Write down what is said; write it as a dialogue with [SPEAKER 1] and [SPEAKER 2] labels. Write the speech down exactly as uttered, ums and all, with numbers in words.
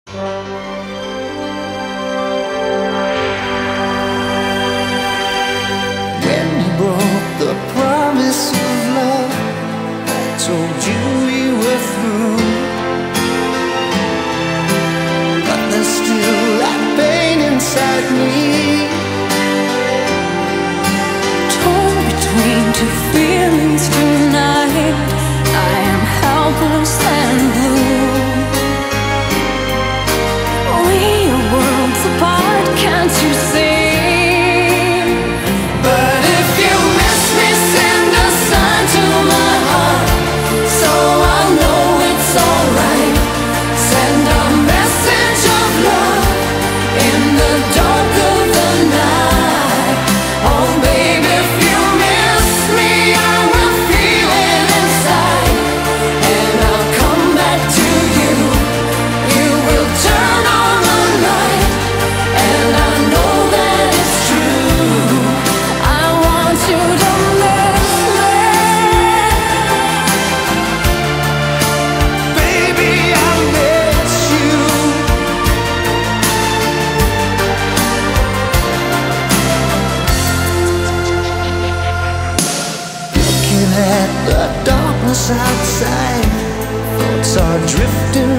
[SPEAKER 1] When you broke the promise of love, I told you we were through, but there's still that pain inside me,
[SPEAKER 2] torn between two feelings tonight. I am helpless and blue. We are worlds apart, can't you see?
[SPEAKER 1] at the darkness outside, thoughts are drifting